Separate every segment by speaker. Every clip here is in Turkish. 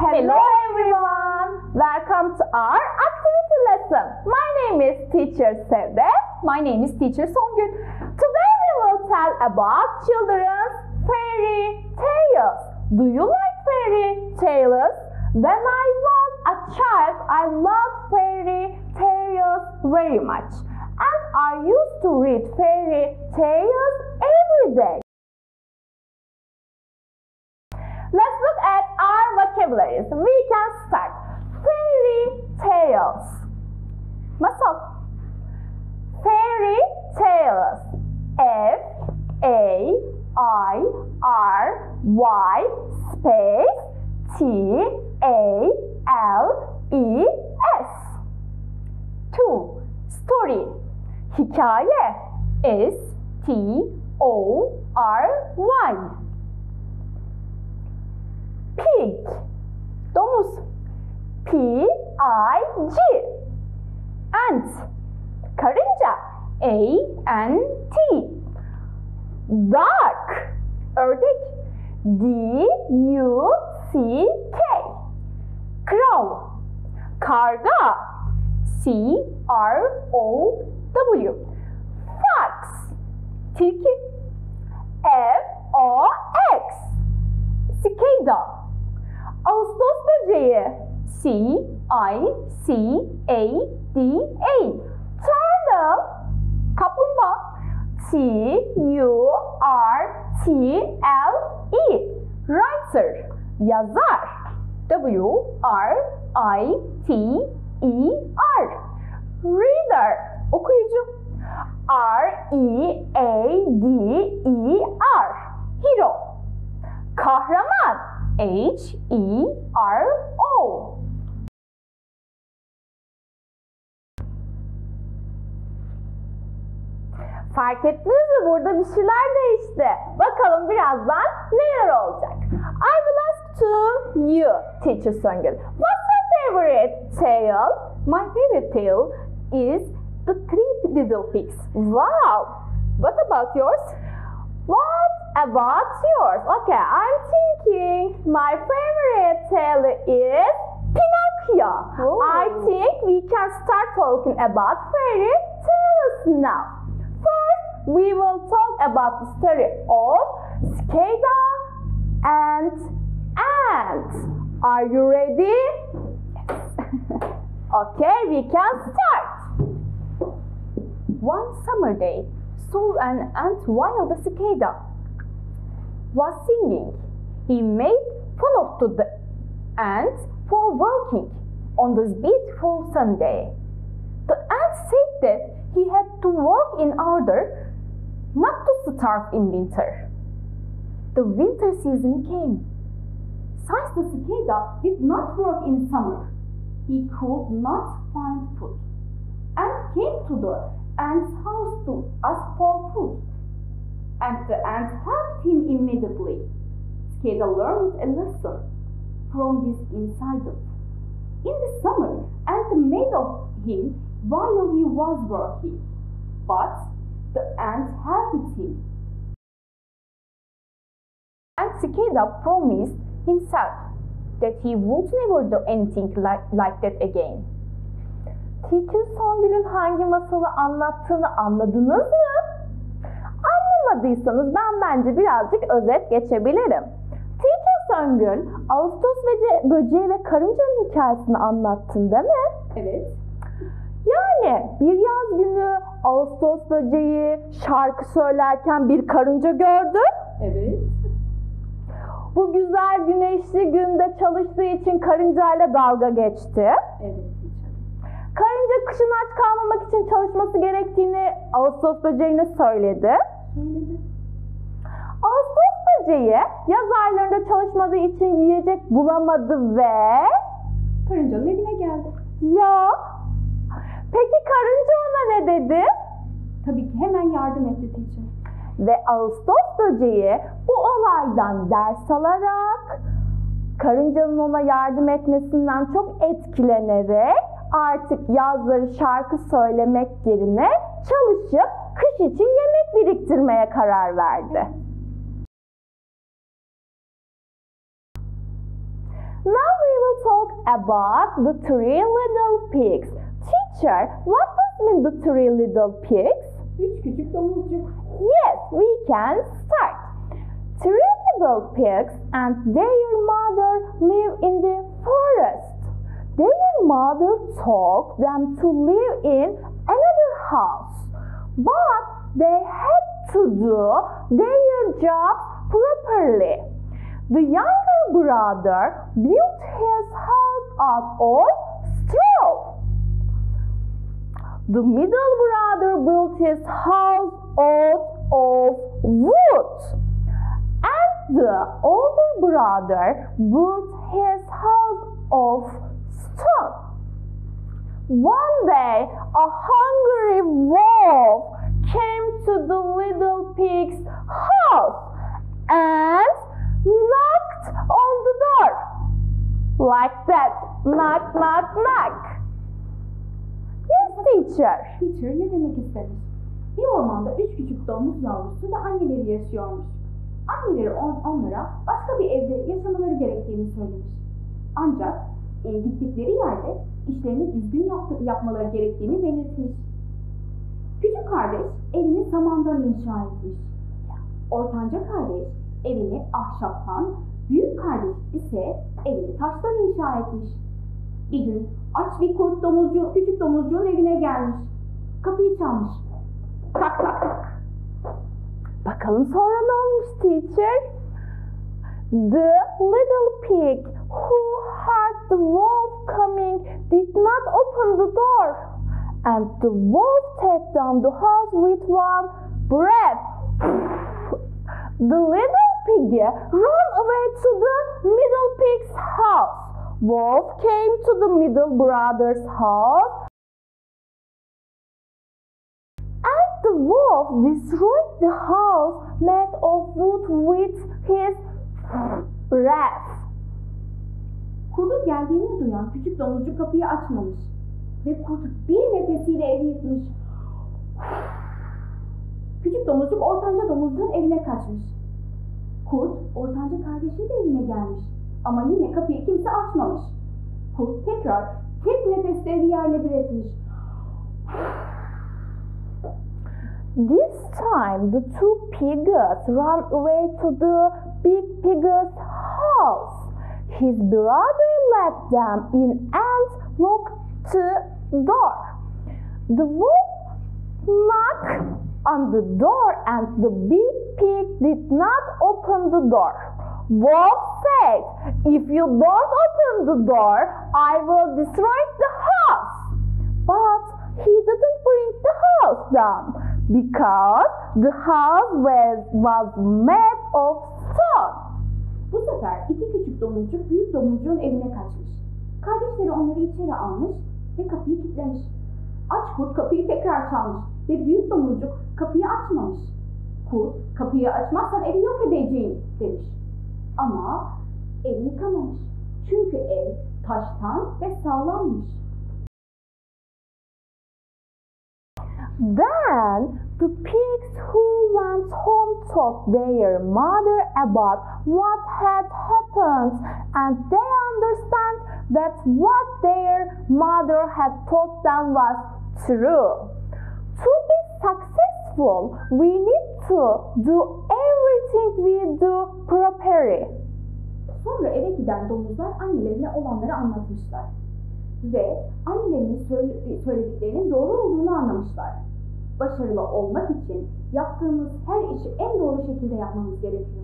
Speaker 1: Hello everyone! Welcome to our activity lesson. My name is Teacher Sevde.
Speaker 2: My name is Teacher Songül.
Speaker 1: Today we will tell about children's fairy tales. Do you like fairy tales? When I was a child, I loved fairy tales very much. And I used to read fairy tales every day. Let's look at our vocabularies. We can start. Fairy tales.
Speaker 2: Masal.
Speaker 1: Fairy tales. F-A-I-R-Y space T-A-L-E-S.
Speaker 2: 2. Story.
Speaker 1: Hikaye. S-T-O-R-Y. Pig.
Speaker 2: Domuz.
Speaker 1: P-I-G. Ant. Karınca. A-N-T. Duck.
Speaker 2: Ördek.
Speaker 1: D-U-C-K. Crow. Karga. C-R-O-W. Fox.
Speaker 2: Tilki.
Speaker 1: F-O-X. Cicada. Ağustos böceği. C-I-C-A-D-A. Turtle.
Speaker 2: Kaplumbağa.
Speaker 1: T-U-R-T-L-E. Writer. Yazar. W-R-I-T-E-R. Reader.
Speaker 2: Okuyucu.
Speaker 1: R-E-A-D-E-R. Hero. Kahraman. H-E-R-O. Fark ettiniz mi? Burada bir şeyler değişti. Bakalım birazdan neler olacak. I will ask to you, Teacher Songül. What's your favorite tale?
Speaker 2: My favorite tale is The Three Little Pigs.
Speaker 1: Wow!
Speaker 2: What about yours?
Speaker 1: What about yours? Okay, I'm thinking my favorite tale is Pinocchio.
Speaker 2: Oh.
Speaker 1: I think we can start talking about fairy tales now. First, we will talk about the story of Cicada and Ant. Are you ready?
Speaker 2: Yes.
Speaker 1: Okay, we can start.
Speaker 2: One summer day, saw an ant while the cicada was singing. He made fun of the ant for working on this beautiful Sunday. The ant said that he had to work in order not to starve in winter. The winter season came. Since the cicada did not work in summer, he could not find food and came to the ant's house to ask for food. And the ant helped him immediately. Cicada learned a lesson from this incident. In the summer, ant made of him while he was working, but the ant helped him. And cicada promised himself that he would never do anything like that again.
Speaker 1: Teacher Songül'ün hangi masalı anlattığını anladınız mı? Anlamadıysanız ben bence birazcık özet geçebilirim. Teacher Songül, Ağustos böceği ve karıncanın hikayesini anlattın değil mi?
Speaker 2: Evet.
Speaker 1: Yani bir yaz günü Ağustos böceği şarkı söylerken bir karınca gördü.
Speaker 2: Evet.
Speaker 1: Bu güzel güneşli günde çalıştığı için karıncayla dalga geçti.
Speaker 2: Evet.
Speaker 1: Karınca kışın aç kalmamak için çalışması gerektiğini Ağustos böceğine söyledi. Ağustos böceği yaz aylarında çalışmadığı için yiyecek bulamadı ve
Speaker 2: Karıncanın evine geldi.
Speaker 1: ya peki karınca ona ne dedi?
Speaker 2: Tabii ki hemen yardım etti teacher.
Speaker 1: Ve Ağustos böceği bu olaydan ders alarak karıncanın ona yardım etmesinden çok etkilenerek artık yazları şarkı söylemek yerine çalışıp kış için yemek biriktirmeye karar verdi. Now we will talk about the three little pigs. Teacher, what does mean the three little pigs?
Speaker 2: Üç küçük domuzcuk.
Speaker 1: Yes, we can start. Three little pigs and their mother live in the forest. Their mother told them to live in another house, but they had to do their job properly. The younger brother built his house out of straw. The middle brother built his house out of wood. And the older brother built his house of stone. One day, a hungry wolf came to the little pig's house and knocked on the door. Like that. Knock, knock, knock. Yes, teacher.
Speaker 2: Teacher ne demek istemiş? Bir ormanda üç küçük domuz yavrusu ve anneleri yaşıyormuş. Anneleri onlara başka bir evde yaşamaları gerektiğini söylemiş. Ancak gittikleri yerde işlerini düzgün yapmaları gerektiğini belirtmiş. Küçük kardeş evini samandan inşa etmiş. Ortanca kardeş evini ahşaptan, büyük kardeş ise evini taştan inşa etmiş. Bir gün aç bir kurt küçük domuzcuğun evine gelmiş. Kapıyı çalmış. Tak tak tak.
Speaker 1: Bakalım sonra ne olmuş teacher? The little pig who heard the wolf coming did not open the door, and the wolf take down the house with one breath. The little piggy ran away to the middle pig's house. Wolf came to the middle brother's house, and the wolf destroyed the house made of wood with his breath.
Speaker 2: Kurdun geldiğini duyan küçük domuzcuk kapıyı açmamış ve kurt bir nefesiyle evi yıkmış. Küçük domuzcuk ortanca domuzcuğun evine kaçmış. Kurt ortanca kardeşinin de evine gelmiş ama yine kapıyı kimse açmamış. Kurt tekrar tek nefeste evi yerle bir etmiş.
Speaker 1: This time the two pigs ran away to the big pig's house. His brother let them in and locked the door. The wolf knocked on the door and the big pig did not open the door. Wolf said, "If you don't open the door, I will destroy the house." But he didn't bring the house down because the house was made of stone.
Speaker 2: Bu sefer iki küçük domuzcuk büyük domuzcuğun evine kaçmış. Kardeşleri onları içeri almış ve kapıyı kilitlemiş. Aç kurt kapıyı tekrar çalmış ve büyük domuzcuk kapıyı açmamış. Kurt, kapıyı açmazsan evi yok edeceğim demiş. Ama evi yıkamamış. Çünkü ev taştan ve sağlammış.
Speaker 1: Then the pigs who went home told their mother about what had happened, and they understand that what their mother had told them was true. To be successful, we need to do everything we do properly.
Speaker 2: Sonra eve giden domuzlar annelerine olanları anlatmışlar. Ve annelerinin söylediklerinin doğru olduğunu anlamışlar. Başarılı olmak için yaptığımız her işi en doğru şekilde yapmamız gerekiyor.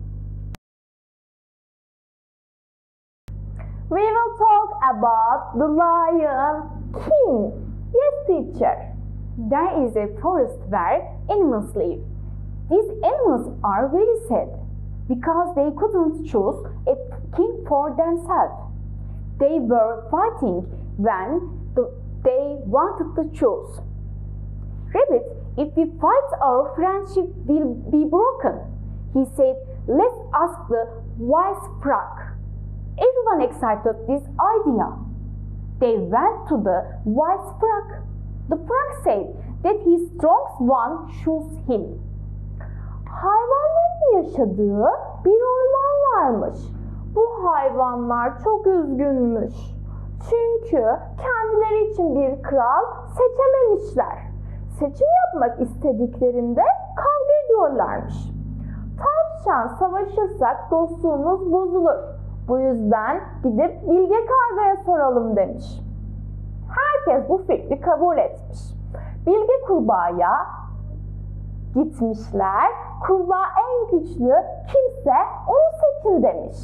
Speaker 1: We will talk about the Lion King. Yes, teacher.
Speaker 2: There is a forest where animals live. These animals are very sad because they couldn't choose a king for themselves. They were fighting when they wanted to choose. Rabbit, if we fight, our friendship will be broken. He said, let's ask the wise frog. Everyone accepted this idea. They went to the wise frog. The frog said that his strongest one chose him.
Speaker 1: Hayvanların yaşadığı bir orman varmış. Bu hayvanlar çok üzgünmüş. Çünkü kendileri için bir kral seçememişler. Seçim yapmak istediklerinde kavga ediyorlarmış. Tavşan, savaşırsak dostluğumuz bozulur. Bu yüzden gidip Bilge Karga'ya soralım demiş. Herkes bu fikri kabul etmiş. Bilge Kurbağa'ya gitmişler. Kurbağa en güçlü kimse onu seçin demiş.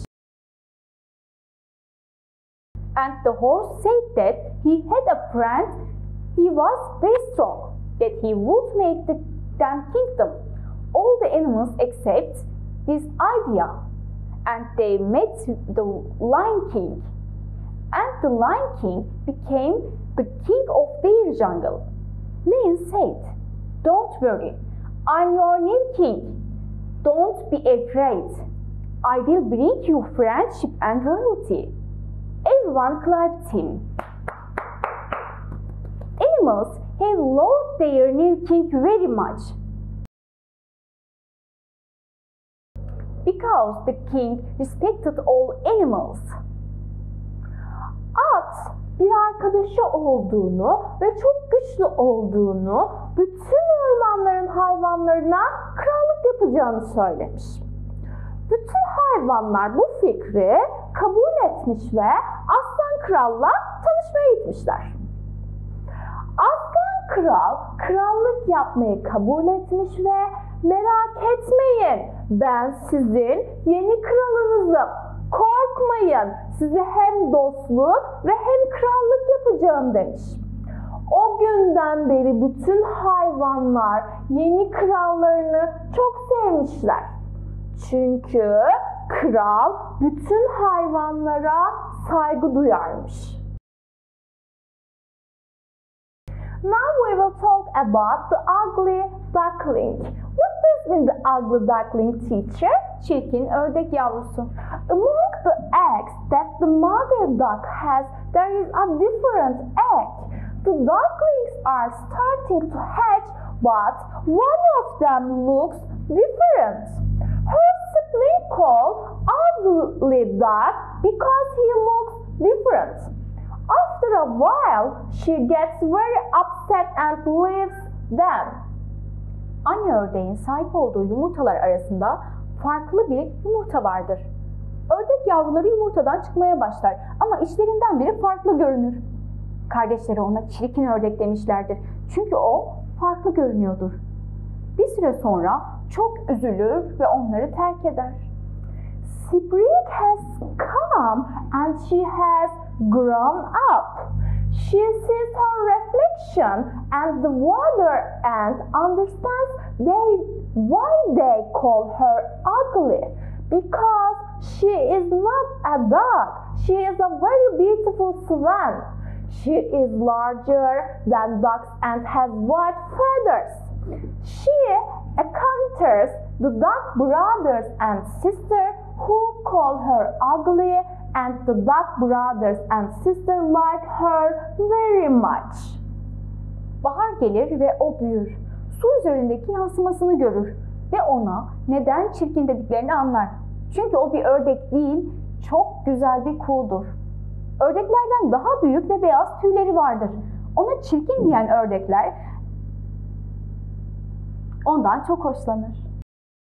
Speaker 2: And the horse said that he had a friend, he was very strong, that he would make them kingdom. All the animals accept this idea, and they met the Lion King. And the Lion King became the king of their jungle. Lion said, "Don't worry, I'm your new king. Don't be afraid. I will bring you friendship and royalty." Everyone clapped him. Animals have loved their new king very much, because the king respected all animals.
Speaker 1: At bir arkadaşı olduğunu ve çok güçlü olduğunu, bütün ormanların hayvanlarına krallık yapacağını söylemiş. Bütün hayvanlar bu fikri kabul etmiş ve Aslan Kral'la tanışmaya gitmişler. Aslan Kral krallık yapmayı kabul etmiş ve merak etmeyin, ben sizin yeni kralınızım. Korkmayın, size hem dostluk ve hem krallık yapacağım demiş. O günden beri bütün hayvanlar yeni krallarını çok sevmişler. Çünkü kral bütün hayvanlara saygı duyarmış. Now we will talk about the ugly duckling. What does mean the ugly duckling, teacher?
Speaker 2: Çirkin ördek yavrusu.
Speaker 1: Among the eggs that the mother duck has, there is a different egg. The ducklings are starting to hatch, but one of them looks different. Her sibling called ugly duck because he looks different. After a while, she gets very upset and leaves them.
Speaker 2: Anne ördeğin sahip olduğu yumurtalar arasında farklı bir yumurta vardır. Ördek yavruları yumurtadan çıkmaya başlar ama içlerinden biri farklı görünür. Kardeşleri ona çirkin ördek demişlerdir. Çünkü o farklı görünüyordur. Bir süre sonra çok üzülür ve onları terk eder.
Speaker 1: Spring has come and she has grown up. She sees her reflection and the water and understands why they call her ugly. Because she is not a dog. She is a very beautiful swan. She is larger than ducks and has white feathers. She encounters the duck brothers and sisters who call her ugly, and the duck brothers and sisters like her very much.
Speaker 2: Bahar gelir ve o büyür. Su üzerindeki yansımasını görür ve ona neden çirkin dediklerini anlar. Çünkü o bir ördek değil, çok güzel bir kuğudur. Ördeklerden daha büyük ve beyaz tüyleri vardır. Ona çirkin diyen ördekler ondan çok hoşlanır.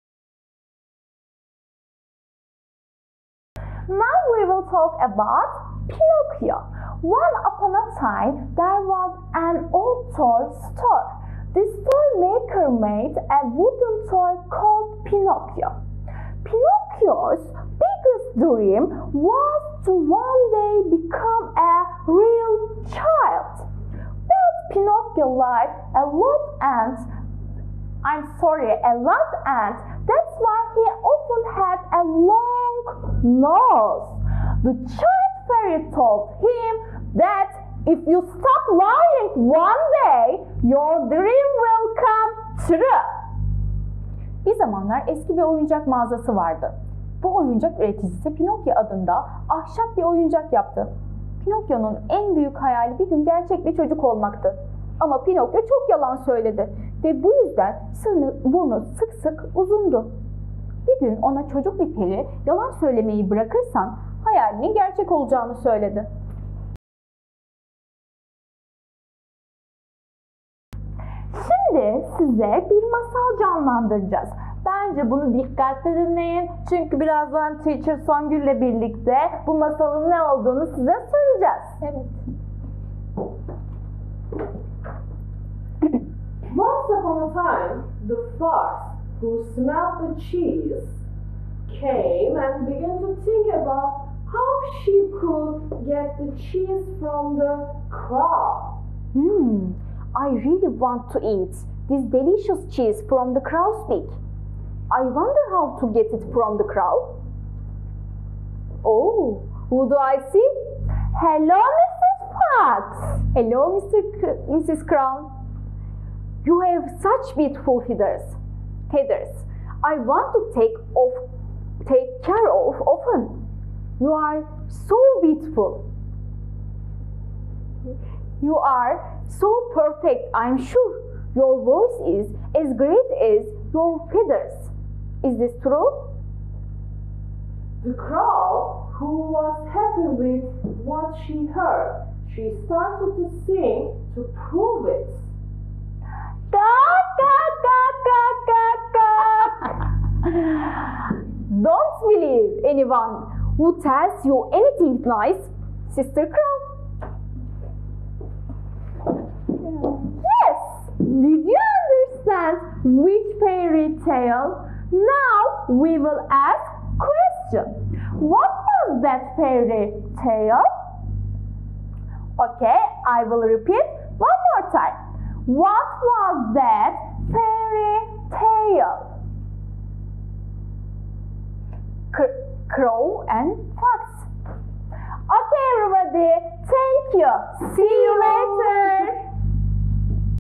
Speaker 1: Now we will talk about Pinocchio. Once upon a time, there was an old toy store. This toy maker made a wooden toy called Pinocchio. Pinocchio's biggest dream was to one day become a real child. But Pinocchio liked a lot ants. That's why he often had a long nose. The child fairy told him that if you stop lying one day, your dream will come true.
Speaker 2: Bir zamanlar eski bir oyuncak mağazası vardı. Bu oyuncak üreticisi Pinokyo adında ahşap bir oyuncak yaptı. Pinokyo'nun en büyük hayali bir gün gerçek bir çocuk olmaktı. Ama Pinokyo çok yalan söyledi ve bu yüzden burnu sık sık uzundu. Bir gün ona çocuk bir peri yalan söylemeyi bırakırsan hayalinin gerçek olacağını söyledi.
Speaker 1: Şimdi size bir masal canlandıracağız. Bence bunu dikkatli dinleyin. Çünkü birazdan Teacher Songül'le birlikte bu masalın ne olduğunu size soracağız.
Speaker 2: Evet.
Speaker 3: Once upon a time, the fox who smelled the cheese came and began to think about how she could get the cheese from the crow.
Speaker 2: I really want to eat this delicious cheese from the crow's beak. I wonder how to get it from the crow. Oh, who do I see?
Speaker 1: Hello, Mrs. Fox.
Speaker 2: Hello, Mrs. Crow. You have such beautiful feathers. I want to take care of often. You are so beautiful. You are so perfect, I'm sure. Your voice is as great as your feathers. Is this true?
Speaker 3: The crow, who was happy with what she heard, she started to sing to prove it.
Speaker 1: Quack, quack, quack, quack, quack.
Speaker 2: Don't believe anyone who tells you anything nice, Sister Crow.
Speaker 1: Yes! Did you understand which fairy tale? Now we will ask question. What was that fairy tale? Okay, I will repeat one more time. What was that fairy tale?
Speaker 2: Crow and Fox.
Speaker 1: Okay, everybody. Thank you. See you later.